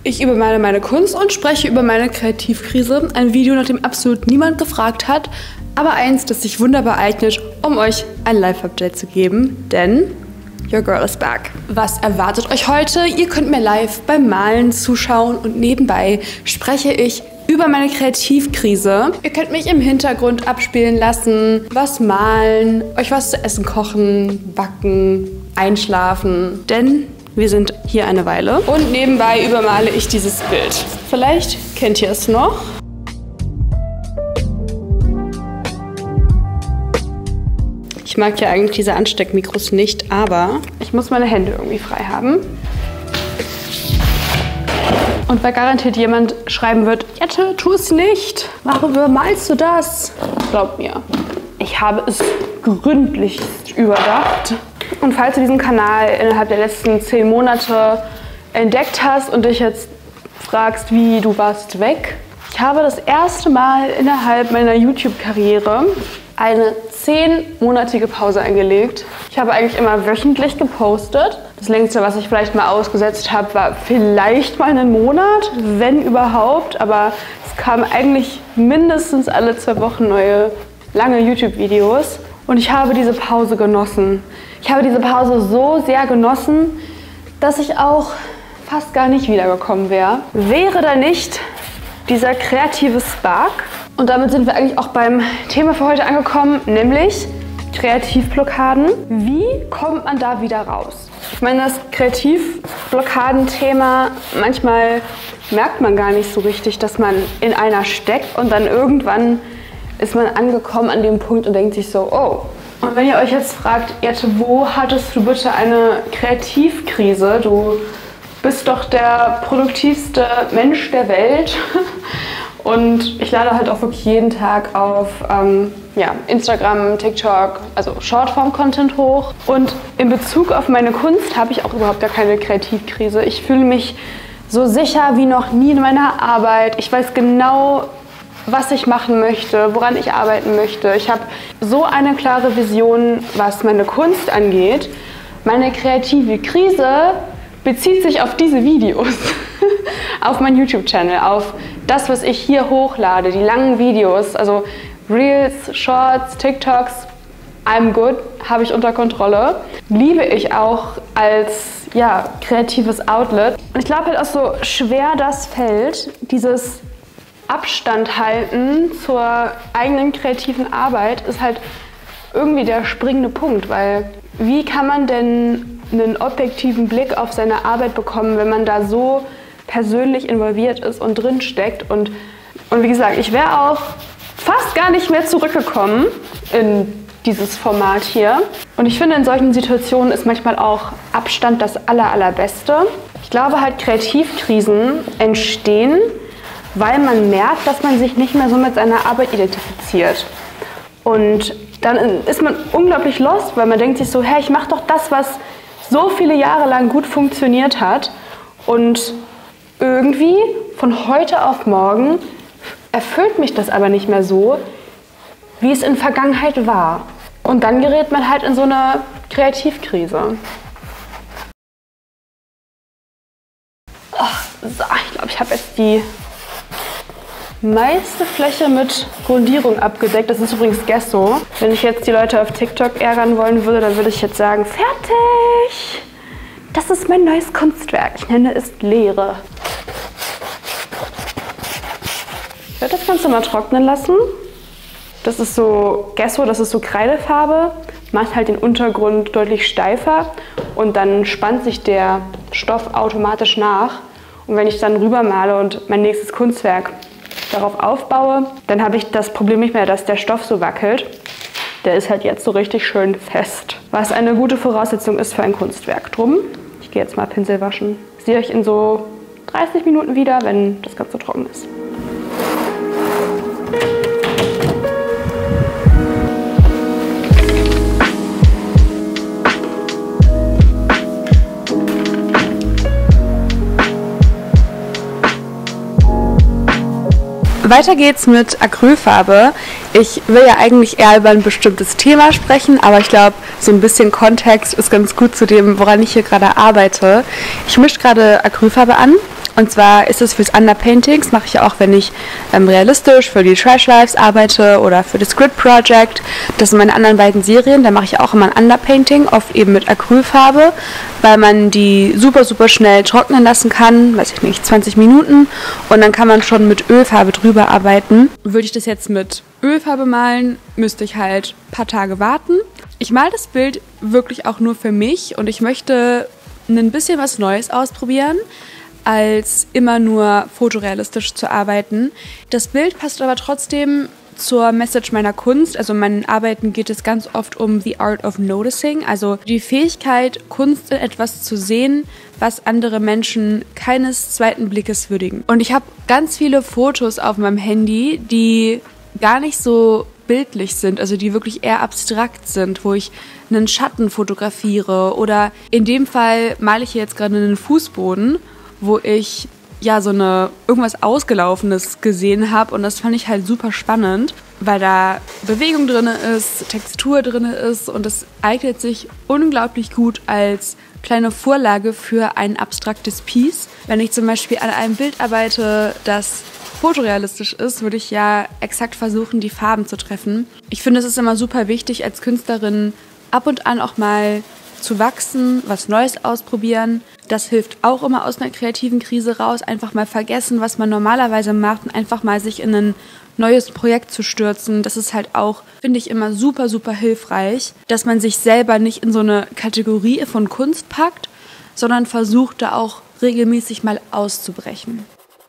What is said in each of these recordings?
Ich übermale meine Kunst und spreche über meine Kreativkrise. Ein Video, nach dem absolut niemand gefragt hat, aber eins, das sich wunderbar eignet, um euch ein Live-Update zu geben, denn your girl is back. Was erwartet euch heute? Ihr könnt mir live beim Malen zuschauen und nebenbei spreche ich über meine Kreativkrise. Ihr könnt mich im Hintergrund abspielen lassen, was malen, euch was zu essen kochen, backen, einschlafen, denn wir sind hier eine Weile. Und nebenbei übermale ich dieses Bild. Vielleicht kennt ihr es noch. Ich mag ja eigentlich diese Ansteckmikros nicht, aber ich muss meine Hände irgendwie frei haben. Und weil garantiert jemand schreiben wird, Jette, tu es nicht. Warum malst du das? Glaubt mir, ich habe es gründlich überdacht. Und falls du diesen Kanal innerhalb der letzten 10 Monate entdeckt hast und dich jetzt fragst, wie du warst weg, ich habe das erste Mal innerhalb meiner YouTube-Karriere eine 10-monatige Pause eingelegt. Ich habe eigentlich immer wöchentlich gepostet. Das längste, was ich vielleicht mal ausgesetzt habe, war vielleicht mal einen Monat, wenn überhaupt. Aber es kamen eigentlich mindestens alle 2 Wochen neue, lange YouTube-Videos. Und ich habe diese Pause genossen. Ich habe diese Pause so sehr genossen, dass ich auch fast gar nicht wiedergekommen wäre. Wäre da nicht dieser kreative Spark. Und damit sind wir eigentlich auch beim Thema für heute angekommen, nämlich Kreativblockaden. Wie kommt man da wieder raus? Ich meine, das Kreativblockaden-Thema, manchmal merkt man gar nicht so richtig, dass man in einer steckt und dann irgendwann ist man angekommen an dem Punkt und denkt sich so, oh. Und wenn ihr euch jetzt fragt, Jette, wo hattest du bitte eine Kreativkrise? Du bist doch der produktivste Mensch der Welt. Und ich lade halt auch wirklich jeden Tag auf Instagram, TikTok, also Shortform-Content hoch. Und in Bezug auf meine Kunst habe ich auch überhaupt gar keine Kreativkrise. Ich fühle mich so sicher wie noch nie in meiner Arbeit. Ich weiß genau, was ich machen möchte, woran ich arbeiten möchte. Ich habe so eine klare Vision, was meine Kunst angeht. Meine kreative Krise bezieht sich auf diese Videos, auf meinen YouTube-Channel, auf das, was ich hier hochlade, die langen Videos, also Reels, Shorts, TikToks, I'm good, habe ich unter Kontrolle. Liebe ich auch als kreatives Outlet. Und ich glaube halt auch so schwer das fällt, dieses Abstand halten zur eigenen kreativen Arbeit ist halt irgendwie der springende Punkt, weil wie kann man denn einen objektiven Blick auf seine Arbeit bekommen, wenn man da so persönlich involviert ist und drin steckt und wie gesagt, ich wäre auch fast gar nicht mehr zurückgekommen in dieses Format hier. Und ich finde, in solchen Situationen ist manchmal auch Abstand das Allerbeste. Ich glaube halt, Kreativkrisen entstehen, weil man merkt, dass man sich nicht mehr so mit seiner Arbeit identifiziert. Und dann ist man unglaublich lost, weil man denkt sich so, hey, ich mache doch das, was so viele Jahre lang gut funktioniert hat. Und irgendwie von heute auf morgen erfüllt mich das aber nicht mehr so, wie es in der Vergangenheit war. Und dann gerät man halt in so eine Kreativkrise. So, ich glaube, ich habe jetzt die meiste Fläche mit Grundierung abgedeckt. Das ist übrigens Gesso. Wenn ich jetzt die Leute auf TikTok ärgern wollen würde, dann würde ich jetzt sagen, fertig! Das ist mein neues Kunstwerk. Ich nenne es Leere. Ich werde das Ganze mal trocknen lassen. Das ist so Gesso, das ist so Kreidefarbe. Macht halt den Untergrund deutlich steifer und dann spannt sich der Stoff automatisch nach. Und wenn ich dann rübermale und mein nächstes Kunstwerk darauf aufbaue, dann habe ich das Problem nicht mehr, dass der Stoff so wackelt. Der ist halt jetzt so richtig schön fest, was eine gute Voraussetzung ist für ein Kunstwerk. Drum, ich gehe jetzt mal Pinsel waschen. Ich sehe euch in so 30 Minuten wieder, wenn das Ganze trocken ist. Weiter geht's mit Acrylfarbe. Ich will ja eigentlich eher über ein bestimmtes Thema sprechen, aber ich glaube, so ein bisschen Kontext ist ganz gut zu dem, woran ich hier gerade arbeite. Ich mische gerade Acrylfarbe an Und zwar ist es fürs Underpaintings, mache ich ja auch, wenn ich realistisch für die Trash Lives arbeite oder für das Grid Project. Das sind meine anderen beiden Serien, da mache ich auch immer ein Underpainting, oft eben mit Acrylfarbe, weil man die super, super schnell trocknen lassen kann, weiß ich nicht, 20 Minuten. Und dann kann man schon mit Ölfarbe drüber arbeiten. Würde ich das jetzt mit Ölfarbe malen, müsste ich halt ein paar Tage warten. Ich male das Bild wirklich auch nur für mich und ich möchte ein bisschen was Neues ausprobieren, als immer nur fotorealistisch zu arbeiten. Das Bild passt aber trotzdem zur Message meiner Kunst. Also in meinen Arbeiten geht es ganz oft um the art of noticing, also die Fähigkeit, Kunst in etwas zu sehen, was andere Menschen keines zweiten Blickes würdigen. Und ich habe ganz viele Fotos auf meinem Handy, die gar nicht so bildlich sind, also die wirklich eher abstrakt sind, wo ich einen Schatten fotografiere oder in dem Fall male ich jetzt gerade einen Fußboden, wo ich ja so irgendwas Ausgelaufenes gesehen habe und das fand ich halt super spannend, weil da Bewegung drin ist, Textur drin ist und es eignet sich unglaublich gut als kleine Vorlage für ein abstraktes Piece. Wenn ich zum Beispiel an einem Bild arbeite, das fotorealistisch ist, würde ich ja exakt versuchen, die Farben zu treffen. Ich finde, es ist immer super wichtig, als Künstlerin ab und an auch mal zu wachsen, was Neues ausprobieren. Das hilft auch immer aus einer kreativen Krise raus. Einfach mal vergessen, was man normalerweise macht und einfach mal sich in ein neues Projekt zu stürzen. Das ist halt auch, finde ich, immer super, super hilfreich, dass man sich selber nicht in so eine Kategorie von Kunst packt, sondern versucht, da auch regelmäßig mal auszubrechen.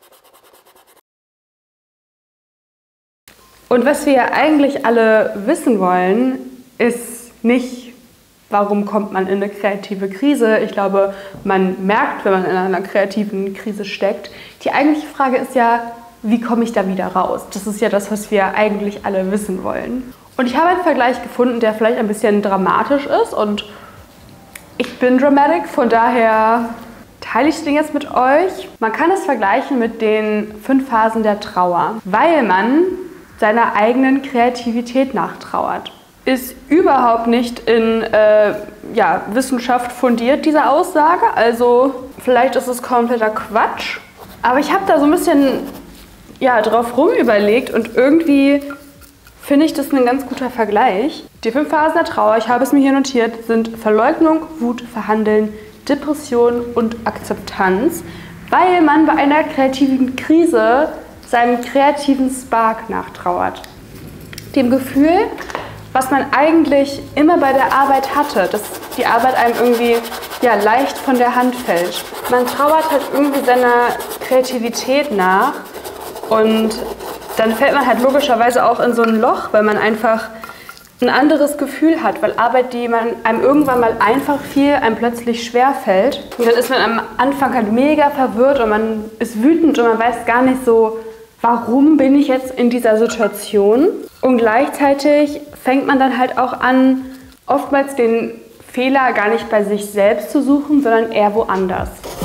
Und was wir eigentlich alle wissen wollen, ist nicht, warum kommt man in eine kreative Krise. Ich glaube, man merkt, wenn man in einer kreativen Krise steckt. Die eigentliche Frage ist ja, wie komme ich da wieder raus? Das ist ja das, was wir eigentlich alle wissen wollen. Und ich habe einen Vergleich gefunden, der vielleicht ein bisschen dramatisch ist. Und ich bin dramatic, von daher teile ich den jetzt mit euch. Man kann es vergleichen mit den 5 Phasen der Trauer, weil man seiner eigenen Kreativität nachtrauert. Ist überhaupt nicht in Wissenschaft fundiert, diese Aussage. Also vielleicht ist es kompletter Quatsch. Aber ich habe da so ein bisschen drauf rumüberlegt und irgendwie finde ich das ein ganz guter Vergleich. Die 5 Phasen der Trauer, ich habe es mir hier notiert, sind Verleugnung, Wut, Verhandeln, Depression und Akzeptanz, weil man bei einer kreativen Krise seinem kreativen Spark nachtrauert. Dem Gefühl, was man eigentlich immer bei der Arbeit hatte, dass die Arbeit einem irgendwie leicht von der Hand fällt. Man trauert halt irgendwie seiner Kreativität nach und dann fällt man halt logischerweise auch in so ein Loch, weil man einfach ein anderes Gefühl hat, weil Arbeit, die einem irgendwann mal einfach fiel, einem plötzlich schwer fällt. Und dann ist man am Anfang halt mega verwirrt und man ist wütend und man weiß gar nicht so, warum bin ich jetzt in dieser Situation? Und gleichzeitig fängt man dann halt auch an, oftmals den Fehler gar nicht bei sich selbst zu suchen, sondern eher woanders.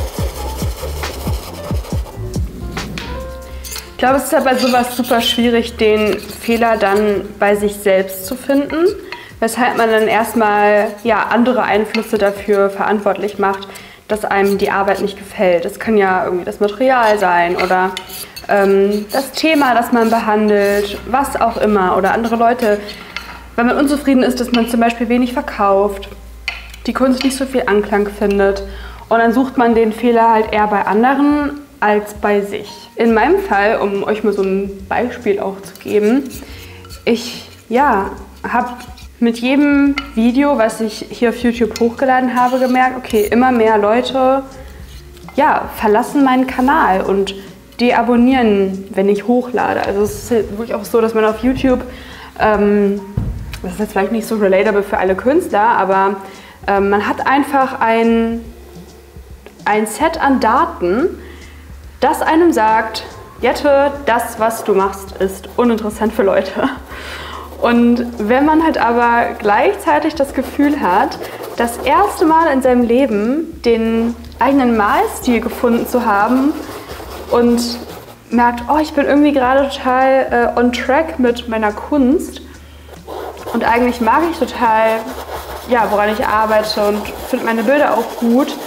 Ich glaube, es ist ja bei sowas super schwierig, den Fehler dann bei sich selbst zu finden, weshalb man dann erstmal andere Einflüsse dafür verantwortlich macht, dass einem die Arbeit nicht gefällt. Das kann ja irgendwie das Material sein oder das Thema, das man behandelt, was auch immer, oder andere Leute, wenn man unzufrieden ist, dass man zum Beispiel wenig verkauft, die Kunst nicht so viel Anklang findet und dann sucht man den Fehler halt eher bei anderen als bei sich. In meinem Fall, um euch mal so ein Beispiel auch zu geben, ich habe mit jedem Video, was ich hier auf YouTube hochgeladen habe, gemerkt, okay, immer mehr Leute verlassen meinen Kanal und deabonnieren, wenn ich hochlade. Also es ist wirklich auch so, dass man auf YouTube, das ist jetzt vielleicht nicht so relatable für alle Künstler, aber man hat einfach ein Set an Daten, das einem sagt, Jette, das, was du machst, ist uninteressant für Leute. Und wenn man halt aber gleichzeitig das Gefühl hat, das erste Mal in seinem Leben den eigenen Malstil gefunden zu haben, und merkt, oh, ich bin irgendwie gerade total on track mit meiner Kunst und eigentlich mag ich total, woran ich arbeite und finde meine Bilder auch gut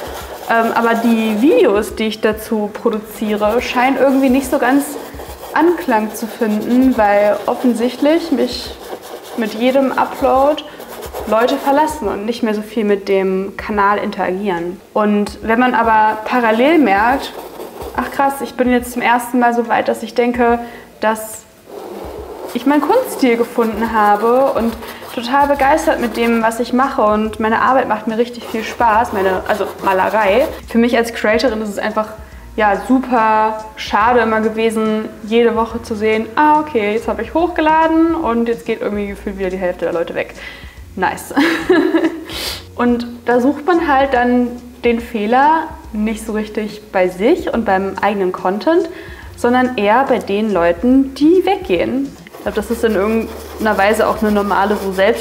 Aber die Videos, die ich dazu produziere, scheinen irgendwie nicht so ganz Anklang zu finden, weil offensichtlich mich mit jedem Upload Leute verlassen und nicht mehr so viel mit dem Kanal interagieren. Und wenn man aber parallel merkt, ach krass, ich bin jetzt zum ersten Mal so weit, dass ich denke, dass ich meinen Kunststil gefunden habe und total begeistert mit dem, was ich mache, und meine Arbeit macht mir richtig viel Spaß, also Malerei. Für mich als Creatorin ist es einfach super schade immer gewesen, jede Woche zu sehen, okay, jetzt habe ich hochgeladen und jetzt geht irgendwie gefühlt wieder die Hälfte der Leute weg. Nice. Und da sucht man halt dann den Fehler nicht so richtig bei sich und beim eigenen Content, sondern eher bei den Leuten, die weggehen. Ich glaube, das ist in irgendeiner Weise auch eine normale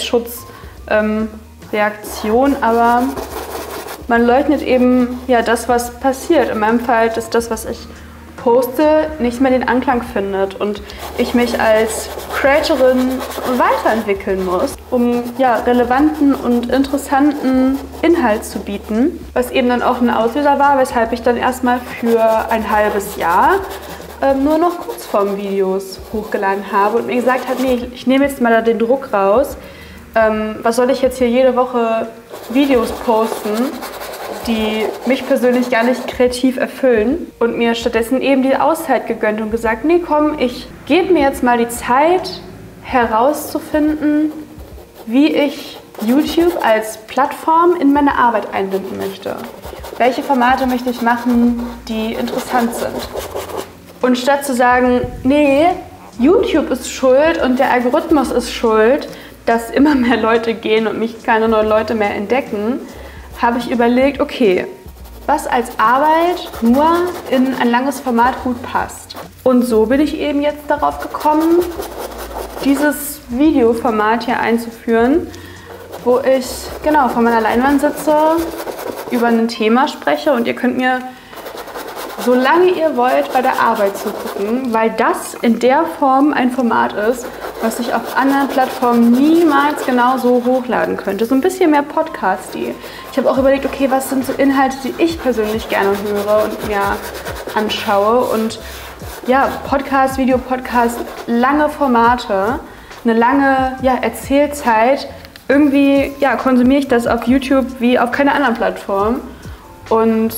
Selbstschutzreaktion, aber man leugnet eben das, was passiert. In meinem Fall ist das, was ich poste, nicht mehr den Anklang findet und ich mich als Creatorin weiterentwickeln muss, um relevanten und interessanten Inhalt zu bieten, was eben dann auch ein Auslöser war, weshalb ich dann erstmal für ein halbes Jahr nur noch Kurzform-Videos hochgeladen habe und mir gesagt habe, nee, ich nehme jetzt mal da den Druck raus. Was soll ich jetzt hier jede Woche Videos posten, die mich persönlich gar nicht kreativ erfüllen, und mir stattdessen eben die Auszeit gegönnt und gesagt, nee komm, ich gebe mir jetzt mal die Zeit herauszufinden, wie ich YouTube als Plattform in meine Arbeit einbinden möchte. Welche Formate möchte ich machen, die interessant sind? Und statt zu sagen, nee, YouTube ist schuld und der Algorithmus ist schuld, dass immer mehr Leute gehen und mich keine neuen Leute mehr entdecken, habe ich überlegt, okay, was als Arbeit nur in ein langes Format gut passt. Und so bin ich eben jetzt darauf gekommen, dieses Videoformat hier einzuführen, wo ich vor meiner Leinwand sitze, über ein Thema spreche und ihr könnt mir, solange ihr wollt, bei der Arbeit zugucken, weil das in der Form ein Format ist, was ich auf anderen Plattformen niemals genauso hochladen könnte. So ein bisschen mehr Podcast-Stil. Ich habe auch überlegt, okay, was sind so Inhalte, die ich persönlich gerne höre und mir anschaue. Und Podcast, Videopodcast, lange Formate, eine lange Erzählzeit. Irgendwie konsumiere ich das auf YouTube wie auf keiner anderen Plattform. Und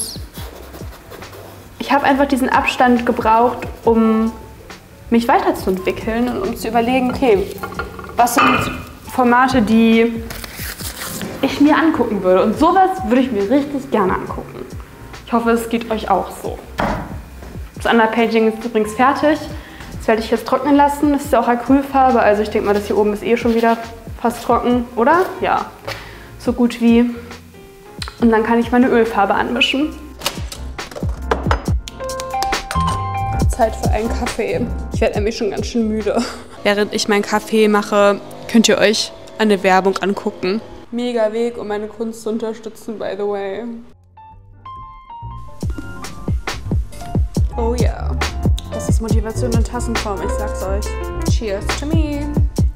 ich habe einfach diesen Abstand gebraucht, um mich weiterzuentwickeln und um zu überlegen, okay, was sind Formate, die ich mir angucken würde. Und sowas würde ich mir richtig gerne angucken. Ich hoffe, es geht euch auch so. Das Underpainting ist übrigens fertig. Das werde ich jetzt trocknen lassen. Das ist ja auch Acrylfarbe, also ich denke mal, das hier oben ist schon wieder fast trocken, oder? Ja, so gut wie. Und dann kann ich meine Ölfarbe anmischen. Zeit für einen Kaffee. Ich werde nämlich schon ganz schön müde. Während ich meinen Kaffee mache, könnt ihr euch eine Werbung angucken. Mega Weg, um meine Kunst zu unterstützen, by the way. Oh ja. Das ist Motivation in Tassenform, ich sag's euch. Cheers to me.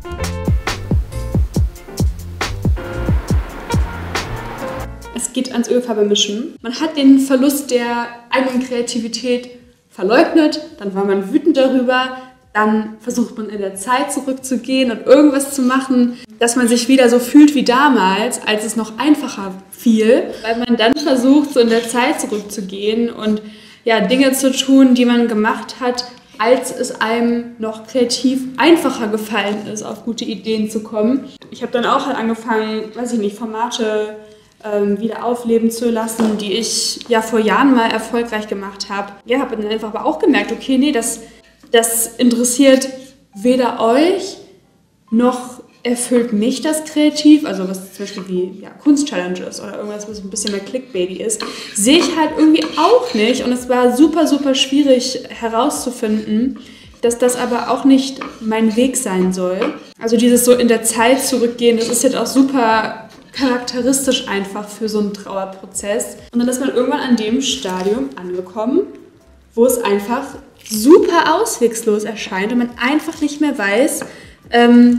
Es geht ans Ölfarbe mischen. Man hat den Verlust der eigenen Kreativität verleugnet, dann war man wütend darüber, dann versucht man in der Zeit zurückzugehen und irgendwas zu machen, dass man sich wieder so fühlt wie damals, als es noch einfacher fiel, weil man dann versucht, so in der Zeit zurückzugehen und Dinge zu tun, die man gemacht hat, als es einem noch kreativ einfacher gefallen ist, auf gute Ideen zu kommen. Ich habe dann auch angefangen, Formate wieder aufleben zu lassen, die ich vor Jahren mal erfolgreich gemacht habe. Habe dann einfach aber auch gemerkt, okay, nee, das interessiert weder euch, noch erfüllt mich das kreativ, also was zum Beispiel wie Kunst-Challenges oder irgendwas, was ein bisschen mehr Clickbaity ist, sehe ich halt irgendwie auch nicht, und es war super, super schwierig herauszufinden, dass das aber auch nicht mein Weg sein soll. Also dieses so in der Zeit zurückgehen, das ist jetzt auch super charakteristisch einfach für so einen Trauerprozess. Und dann ist man irgendwann an dem Stadium angekommen, wo es einfach super auswegslos erscheint und man einfach nicht mehr weiß,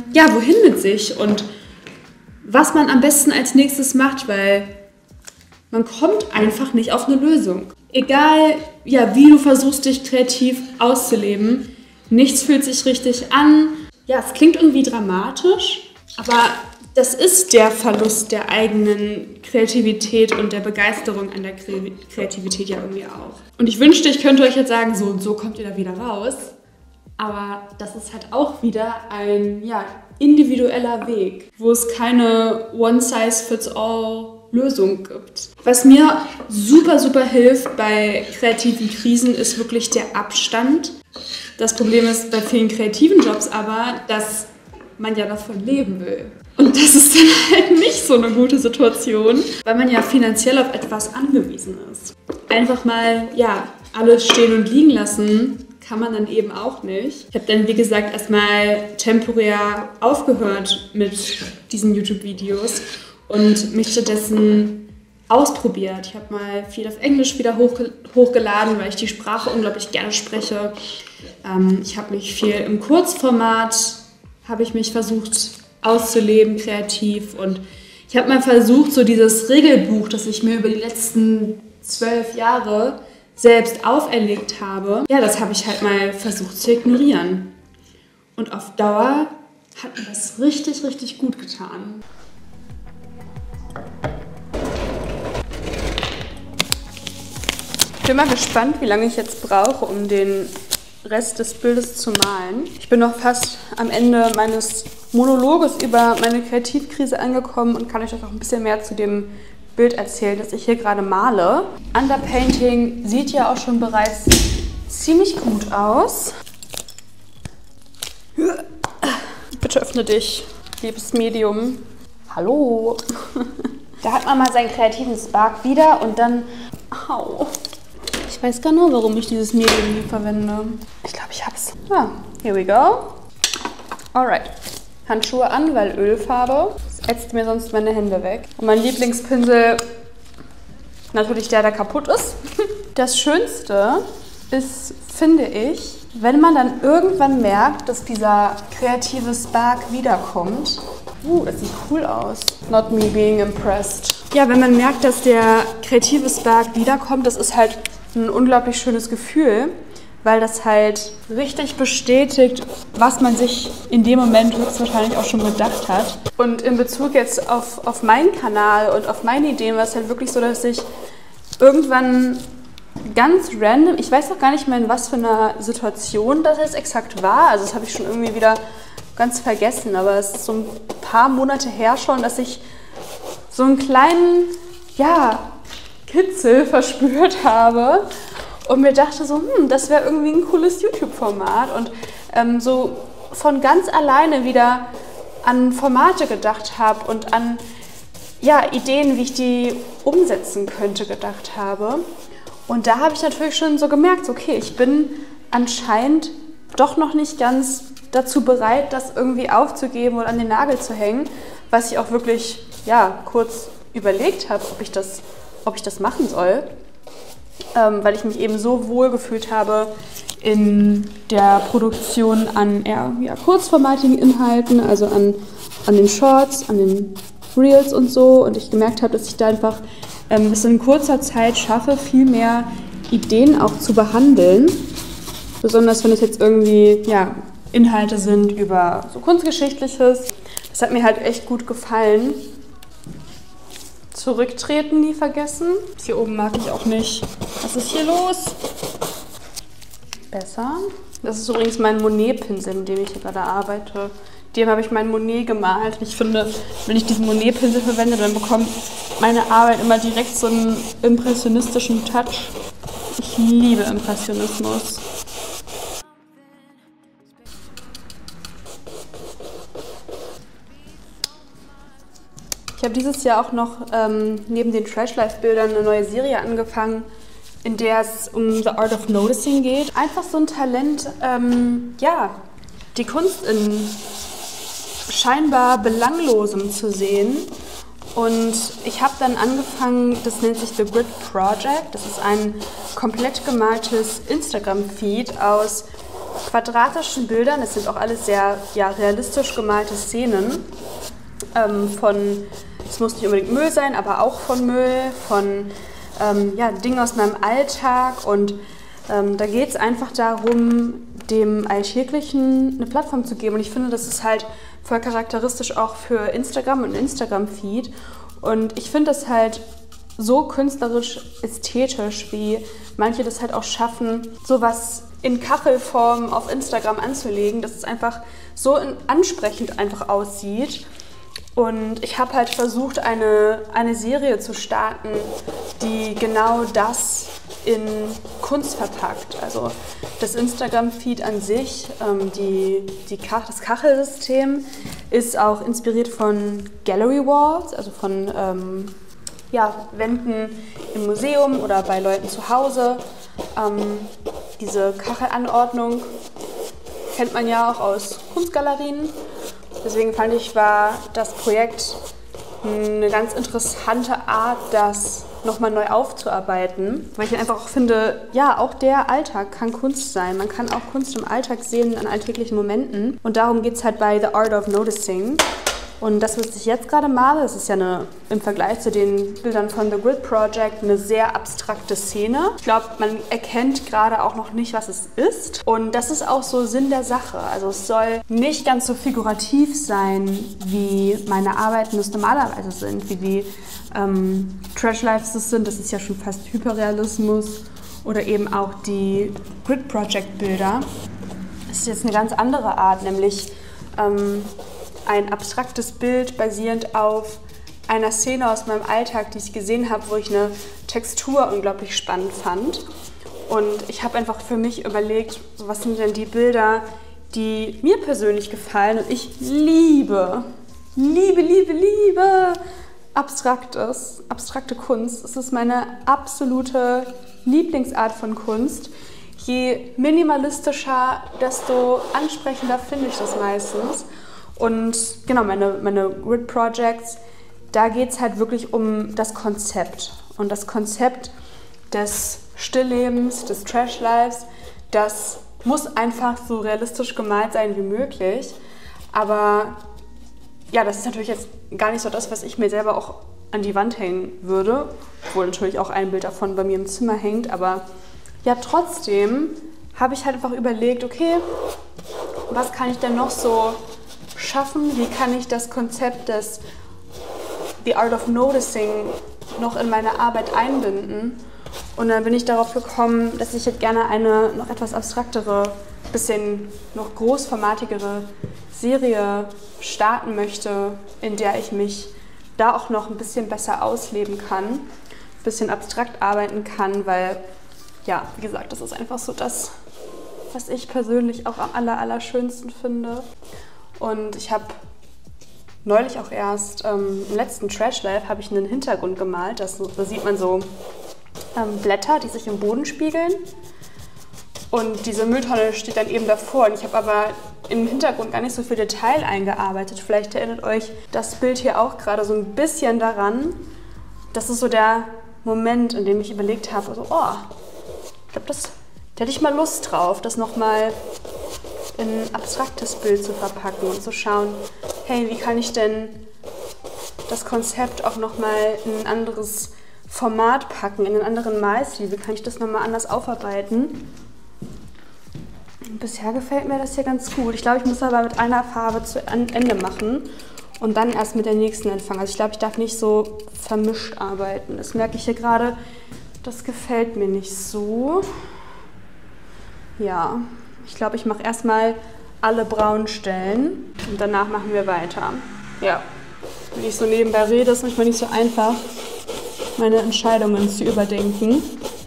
wohin mit sich und was man am besten als nächstes macht, weil Man kommt einfach nicht auf eine Lösung. Egal, ja, wie du versuchst, dich kreativ auszuleben, nichts fühlt sich richtig an. Ja, es klingt irgendwie dramatisch, aber das ist der Verlust der eigenen Kreativität und der Begeisterung an der Kreativität ja irgendwie auch. Und ich wünschte, ich könnte euch jetzt sagen, so und so kommt ihr da wieder raus. Aber das ist halt auch wieder ein individueller Weg, wo es keine One-Size-Fits-All-Lösung gibt. Was mir super, super hilft bei kreativen Krisen, ist wirklich der Abstand. Das Problem ist bei vielen kreativen Jobs aber, dass man ja davon leben will. Und das ist dann halt nicht so eine gute Situation, weil man ja finanziell auf etwas angewiesen ist. Einfach mal, alles stehen und liegen lassen kann man dann eben auch nicht. Ich habe dann, wie gesagt, erstmal temporär aufgehört mit diesen YouTube-Videos und mich stattdessen ausprobiert. Ich habe mal viel auf Englisch wieder hochgeladen, weil ich die Sprache unglaublich gerne spreche. Ich habe mich viel im Kurzformat, versucht auszuleben, kreativ. Und ich habe mal versucht, so dieses Regelbuch, das ich mir über die letzten 12 Jahre selbst auferlegt habe, das habe ich halt mal versucht zu ignorieren. Und auf Dauer hat mir das richtig, richtig gut getan. Ich bin mal gespannt, wie lange ich jetzt brauche, um den Rest des Bildes zu malen. Ich bin noch fast am Ende meines Monologes über meine Kreativkrise angekommen und kann euch auch ein bisschen mehr zu dem Bild erzählen, das ich hier gerade male. Underpainting sieht ja auch schon bereits ziemlich gut aus. Bitte öffne dich, liebes Medium. Hallo. Da hat man mal seinen kreativen Spark wieder und dann... Au. Ich weiß gar nicht, warum ich dieses Medium nie verwende. Ich glaube, ich hab's. Here we go. Alright. Handschuhe an, weil Ölfarbe. Das ätzt mir sonst meine Hände weg. Und mein Lieblingspinsel, natürlich der kaputt ist. Das Schönste ist, finde ich, wenn man dann irgendwann merkt, dass dieser kreative Spark wiederkommt. Das sieht cool aus. Not me being impressed. Ja, wenn man merkt, dass der kreative Spark wiederkommt, das ist halt ein unglaublich schönes Gefühl, weil das halt richtig bestätigt, was man sich in dem Moment höchstwahrscheinlich auch schon gedacht hat. Und in Bezug jetzt auf meinen Kanal und auf meine Ideen war es halt wirklich so, dass ich irgendwann ganz random, ich weiß auch gar nicht mehr, in was für einer Situation das jetzt exakt war, also das habe ich schon irgendwie wieder ganz vergessen, aber es ist so ein paar Monate her schon, dass ich so einen kleinen, Kitzel verspürt habe und mir dachte so, das wäre irgendwie ein cooles YouTube-Format und so von ganz alleine wieder an Formate gedacht habe und an Ideen, wie ich die umsetzen könnte, gedacht habe. Und da habe ich natürlich schon so gemerkt, okay, ich bin anscheinend doch noch nicht ganz dazu bereit, das irgendwie aufzugeben oder an den Nagel zu hängen, was ich auch wirklich kurz überlegt habe, ob ich das machen soll, weil ich mich eben so wohl gefühlt habe in der Produktion an eher kurzformatigen Inhalten, also an den Shorts, an den Reels und so, und ich gemerkt habe, dass ich da einfach es in kurzer Zeit schaffe, viel mehr Ideen auch zu behandeln, besonders wenn es jetzt irgendwie Inhalte sind über so Kunstgeschichtliches. Das hat mir halt echt gut gefallen. Zurücktreten nie vergessen. Das hier oben mag ich auch nicht. Was ist hier los? Besser. Das ist übrigens mein Monet-Pinsel, mit dem ich hier gerade arbeite. Dem habe ich mein Monet gemalt. Ich finde, wenn ich diesen Monet-Pinsel verwende, dann bekommt meine Arbeit immer direkt so einen impressionistischen Touch. Ich liebe Impressionismus. Ich habe dieses Jahr auch noch neben den Trashlife-Bildern eine neue Serie angefangen, in der es um The Art of Noticing geht. Einfach so ein Talent, die Kunst in scheinbar Belanglosem zu sehen. Und ich habe dann angefangen, das nennt sich The Grid Project. Das ist ein komplett gemaltes Instagram-Feed aus quadratischen Bildern. Es sind auch alles sehr realistisch gemalte Szenen von Es muss nicht unbedingt Müll sein, aber auch von Müll, von ja, Dingen aus meinem Alltag. Und da geht es einfach darum, dem Alltäglichen eine Plattform zu geben. Und ich finde, das ist halt voll charakteristisch auch für Instagram und Instagram-Feed. Und ich finde das halt so künstlerisch ästhetisch, wie manche das halt auch schaffen, sowas in Kachelform auf Instagram anzulegen, dass es einfach so ansprechend einfach aussieht. Und ich habe halt versucht, eine Serie zu starten, die genau das in Kunst verpackt. Also das Instagram-Feed an sich, das Kachelsystem, ist auch inspiriert von Gallery Walls, also von Wänden im Museum oder bei Leuten zu Hause. Diese Kachelanordnung kennt man ja auch aus Kunstgalerien. Deswegen fand ich, war das Projekt eine ganz interessante Art, das nochmal neu aufzuarbeiten. Weil ich einfach auch finde, ja, auch der Alltag kann Kunst sein. Man kann auch Kunst im Alltag sehen, an alltäglichen Momenten. Und darum geht es halt bei The Art of Noticing. Und das, was ich jetzt gerade male, das ist ja im Vergleich zu den Bildern von The Grid Project eine sehr abstrakte Szene. Ich glaube, man erkennt gerade auch noch nicht, was es ist. Und das ist auch so Sinn der Sache. Also es soll nicht ganz so figurativ sein, wie meine Arbeiten es normalerweise sind, wie die Trash Lives das sind. Das ist ja schon fast Hyperrealismus. Oder eben auch die Grid Project Bilder. Das ist jetzt eine ganz andere Art, nämlich ein abstraktes Bild basierend auf einer Szene aus meinem Alltag, die ich gesehen habe, wo ich eine Textur unglaublich spannend fand. Und ich habe einfach für mich überlegt, so, was sind denn die Bilder, die mir persönlich gefallen. Und ich liebe abstrakte Kunst. Es ist meine absolute Lieblingsart von Kunst. Je minimalistischer, desto ansprechender finde ich das meistens. Und genau, meine Grid Projects, da geht es halt wirklich um das Konzept. Und das Konzept des Stilllebens, des Trash Lives, das muss einfach so realistisch gemalt sein wie möglich. Aber ja, das ist natürlich jetzt gar nicht so das, was ich mir selber auch an die Wand hängen würde. Obwohl natürlich auch ein Bild davon bei mir im Zimmer hängt. Aber ja, trotzdem habe ich halt einfach überlegt, okay, was kann ich denn noch so schaffen? Wie kann ich das Konzept des The Art of Noticing noch in meine Arbeit einbinden? Und dann bin ich darauf gekommen, dass ich jetzt gerne eine noch etwas abstraktere, bisschen noch großformatigere Serie starten möchte, in der ich mich da auch noch ein bisschen besser ausleben kann, ein bisschen abstrakt arbeiten kann, weil, ja, wie gesagt, das ist einfach so das, was ich persönlich auch am allerschönsten finde. Und ich habe neulich auch erst im letzten Trash Live habe ich einen Hintergrund gemalt. Da sieht man so Blätter, die sich im Boden spiegeln. Und diese Mülltonne steht dann eben davor. Und ich habe aber im Hintergrund gar nicht so viel Detail eingearbeitet. Vielleicht erinnert euch das Bild hier auch gerade so ein bisschen daran. Das ist so der Moment, in dem ich überlegt habe, also, ich glaube, da hätte ich mal Lust drauf, das nochmal in ein abstraktes Bild zu verpacken und zu schauen, hey, wie kann ich denn das Konzept auch nochmal in ein anderes Format packen, in einen anderen Malstil, wie kann ich das nochmal anders aufarbeiten? Bisher gefällt mir das hier ganz gut. Ich glaube, ich muss aber mit einer Farbe zu Ende machen und dann erst mit der nächsten anfangen. Also ich glaube, ich darf nicht so vermischt arbeiten. Das merke ich hier gerade, das gefällt mir nicht so. Ja. Ich glaube, ich mache erstmal alle braunen Stellen und danach machen wir weiter. Ja, wenn ich so nebenbei rede, ist es manchmal nicht so einfach, meine Entscheidungen zu überdenken.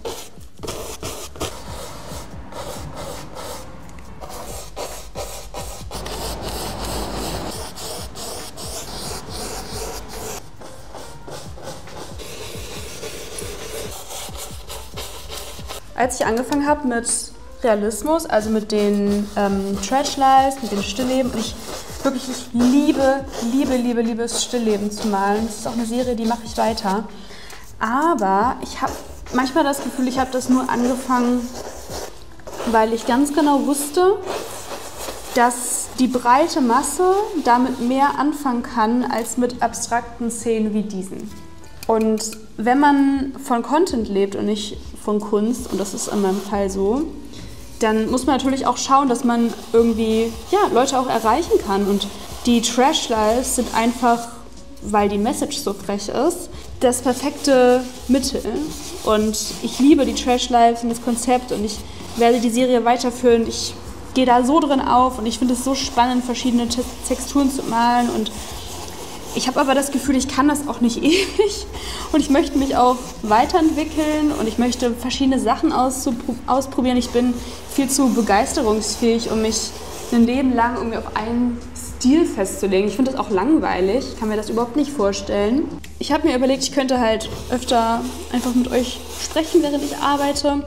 Als ich angefangen habe mit Realismus, also mit den Trash Lives, mit dem Stillleben. Und ich liebe es, Stillleben zu malen. Das ist auch eine Serie, die mache ich weiter. Aber ich habe manchmal das Gefühl, ich habe das nur angefangen, weil ich ganz genau wusste, dass die breite Masse damit mehr anfangen kann als mit abstrakten Szenen wie diesen. Und wenn man von Content lebt und nicht von Kunst, und das ist in meinem Fall so, dann muss man natürlich auch schauen, dass man irgendwie Leute auch erreichen kann. Und die Trash-Lives sind einfach, weil die Message so frech ist, das perfekte Mittel. Und ich liebe die Trash-Lives und das Konzept und ich werde die Serie weiterführen. Ich gehe da so drin auf und ich finde es so spannend, verschiedene Texturen zu malen. Und ich habe aber das Gefühl, ich kann das auch nicht ewig und ich möchte mich auch weiterentwickeln und ich möchte verschiedene Sachen ausprobieren. Ich bin viel zu begeisterungsfähig, um mich ein Leben lang irgendwie auf einen Stil festzulegen. Ich finde das auch langweilig, ich kann mir das überhaupt nicht vorstellen. Ich habe mir überlegt, ich könnte halt öfter einfach mit euch sprechen, während ich arbeite.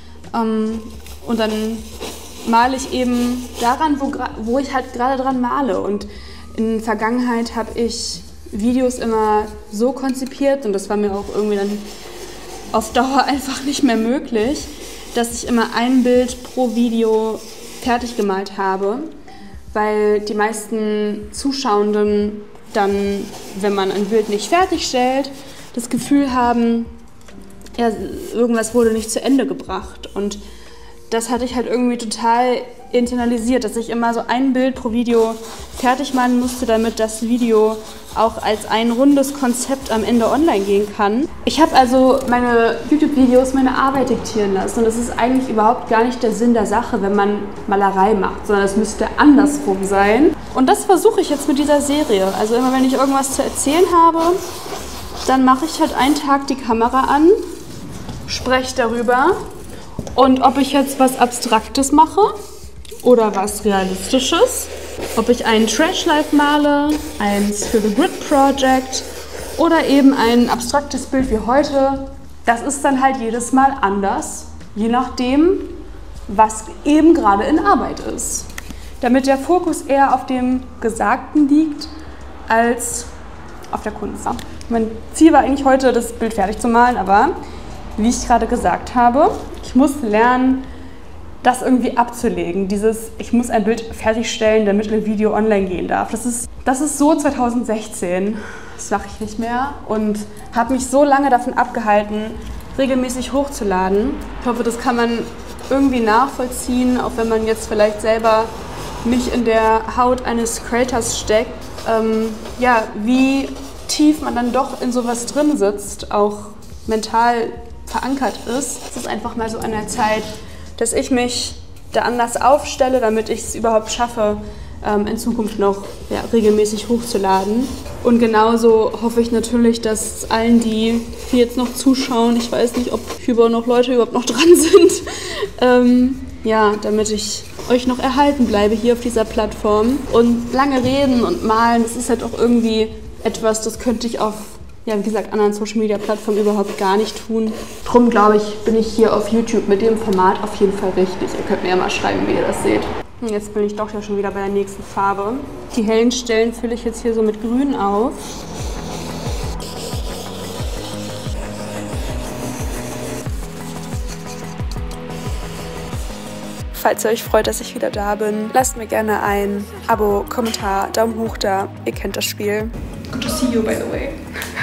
Und dann male ich eben daran, wo ich halt gerade dran male. Und in der Vergangenheit habe ich Videos immer so konzipiert, und das war mir auch irgendwie dann auf Dauer einfach nicht mehr möglich, dass ich immer ein Bild pro Video fertig gemalt habe, weil die meisten Zuschauenden dann, wenn man ein Bild nicht fertigstellt, das Gefühl haben, ja, irgendwas wurde nicht zu Ende gebracht. Und das hatte ich halt irgendwie total internalisiert, dass ich immer so ein Bild pro Video fertig malen musste, damit das Video auch als ein rundes Konzept am Ende online gehen kann. Ich habe also meine YouTube-Videos, meine Arbeit diktieren lassen, und das ist eigentlich überhaupt gar nicht der Sinn der Sache, wenn man Malerei macht, sondern es müsste andersrum sein. Und das versuche ich jetzt mit dieser Serie. Also immer wenn ich irgendwas zu erzählen habe, dann mache ich halt einen Tag die Kamera an, spreche darüber, und ob ich jetzt was Abstraktes mache oder was Realistisches, ob ich einen Trash-Life male, eins für The Grid Project oder eben ein abstraktes Bild wie heute, das ist dann halt jedes Mal anders, je nachdem, was eben gerade in Arbeit ist. Damit der Fokus eher auf dem Gesagten liegt, als auf der Kunst. Mein Ziel war eigentlich heute, das Bild fertig zu malen, aber wie ich gerade gesagt habe, ich muss lernen, das irgendwie abzulegen. Ich muss ein Bild fertigstellen, damit ein Video online gehen darf. Das ist so 2016. Das mache ich nicht mehr und habe mich so lange davon abgehalten, regelmäßig hochzuladen. Ich hoffe, das kann man irgendwie nachvollziehen, auch wenn man jetzt vielleicht selber nicht in der Haut eines Creators steckt. Wie tief man dann doch in sowas drin sitzt, auch mental verankert ist. Es ist einfach mal so an der Zeit, dass ich mich da anders aufstelle, damit ich es überhaupt schaffe, in Zukunft noch regelmäßig hochzuladen. Und genauso hoffe ich natürlich, dass allen, die hier jetzt noch zuschauen, ich weiß nicht, ob noch Leute überhaupt noch dran sind, damit ich euch noch erhalten bleibe hier auf dieser Plattform. Und lange reden und malen, das ist halt auch irgendwie etwas, das könnte ich auf wie gesagt, anderen Social-Media-Plattformen überhaupt gar nicht tun. Drum, glaube ich, bin ich hier auf YouTube mit dem Format auf jeden Fall richtig. Ihr könnt mir ja mal schreiben, wie ihr das seht. Und jetzt bin ich doch ja schon wieder bei der nächsten Farbe. Die hellen Stellen fülle ich jetzt hier so mit Grün auf. Falls ihr euch freut, dass ich wieder da bin, lasst mir gerne ein Abo, Kommentar, Daumen hoch da. Ihr kennt das Spiel. Good to see you, by the way.